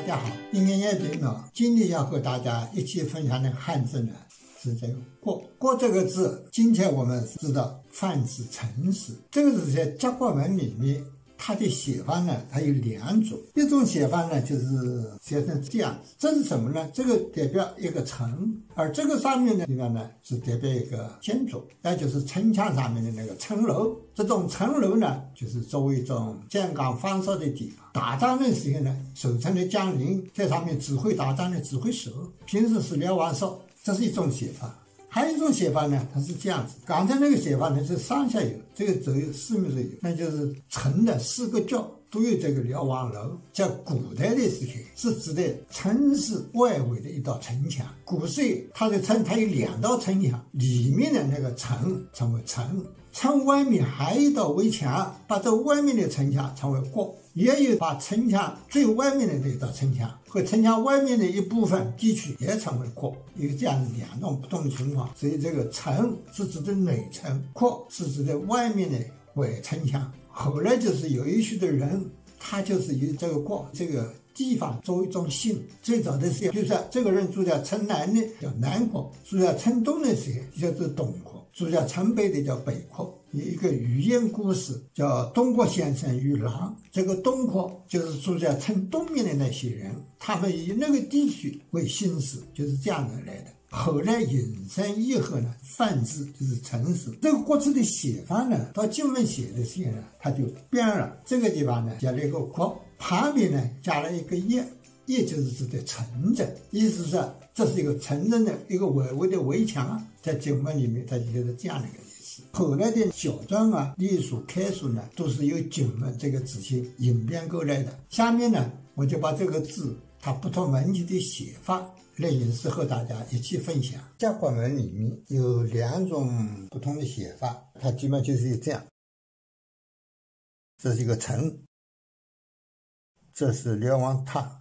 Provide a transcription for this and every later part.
家好，一年也别了。今天要和大家一起分享的汉字呢，是这个“过”。过这个字，今天我们知道泛指诚实。这个字在甲骨文里面，它的写法呢，它有两种。一种写法呢，就是写成这样子，这是什么呢？这个代表一个城，而这个上面的地方呢，是代表一个建筑，那就是城墙上面的那个城楼。这种城楼呢，就是作为一种建岗防守的地方。打仗的时候呢，守城的将领在上面指挥打仗的指挥手，平时是瞭望哨，这是一种写法。还有一种写法呢，它是这样子。刚才那个写法呢，是上下有，这个只有四面都有，那就是城的四个角都有这个瞭望楼。在古代的时候，是指的城市外围的一道城墙。古时它的城，它有两道城墙，里面的那个城称为城，城外面还有一道围墙，把这外面的城墙称为过。也有把城墙最外面的那道城墙和城墙外面的一部分地区也称为过，有这样两种不同的情况。所以这个城是指的内城，过是指的外面的外城墙。后来就是有一些的人，他就是以这个过这个地方作为一种姓。最早的时候，比如说这个人住在城南的叫南廓，住在城东的时候叫做东廓，住在城北的叫北廓。有一个寓言故事叫东郭先生与狼，这个东郭就是住在城东面的那些人，他们以那个地区为姓氏，就是这样的来的。后来引申以后呢，泛指就是诚实。这个过字的写法呢，到经文写的时候呢，它就变了。这个地方呢加了一个括，旁边呢加了一个业，业就是指的城镇，意思是这是一个城镇的一个外围的围墙。在经文里面它就是这样的一个意思。后来的小篆啊、隶书、楷书呢，都是由经文这个字形演变过来的。下面呢，我就把这个字它不同文体的写法来演示和大家一起分享。甲骨文里面有两种不同的写法，它基本就是这样。这是一个城，这是瞭望塔。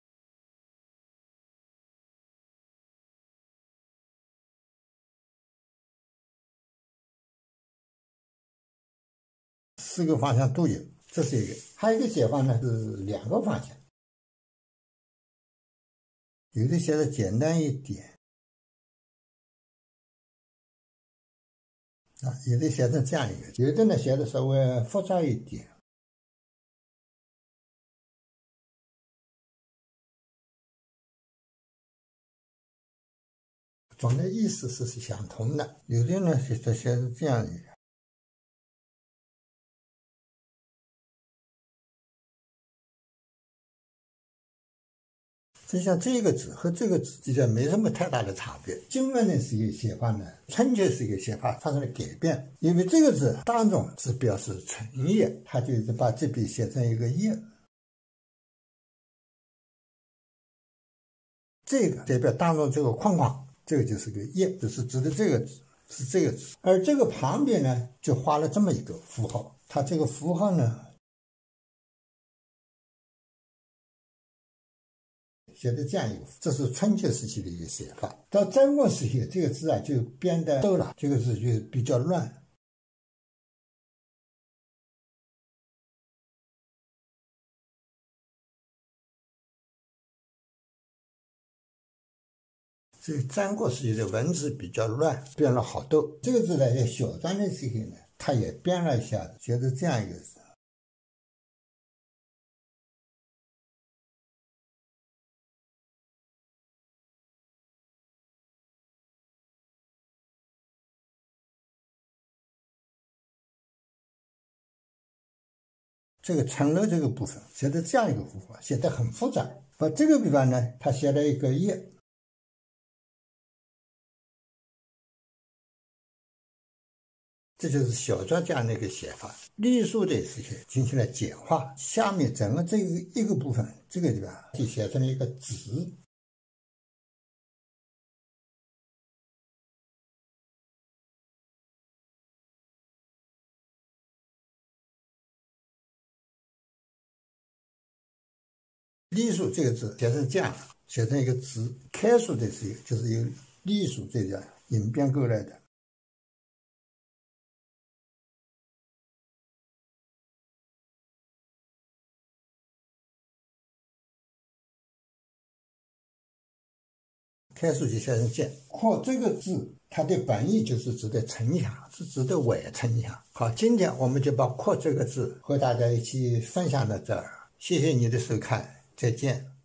四个方向都有，这是一个。还有一个写法呢，是两个方向，有的写的简单一点啊，有的写成这样一个，有的呢写的稍微复杂一点。总的意思是相同的，有的呢写的这样一个。就像这个字和这个字之间没什么太大的差别。经文的是一个写法呢，春秋是一个写法发生了改变，因为这个字当中是表示成业，他就是把这笔写成一个业。这个代表当中这个框框，这个就是个业，就是指的这个字，是这个字。而这个旁边呢，就画了这么一个符号，它这个符号呢写的这样一个，这是春秋时期的一个写法。到战国时期，这个字啊就变得多了，这个字就比较乱。所以战国时期的文字比较乱，变了好多。这个字呢，在小篆的时候呢，它也变了一下子，写的这样一个字。这个城楼这个部分写的这样一个符号，写的很复杂。把这个地方呢，它写了一个业，这就是小篆这样的一个写法。隶书的时候进行了简化，下面整个这一个部分，这个地方就写成了一个子。隶书这个字写成这样，写成一个子。楷书的时候就是由隶书这样演变过来的。 天书记先生见。阔这个字它的本意就是指的丞相，是指的伪丞相。好，今天我们就把阔这个字和大家一起分享到这儿，谢谢你的收看，再见。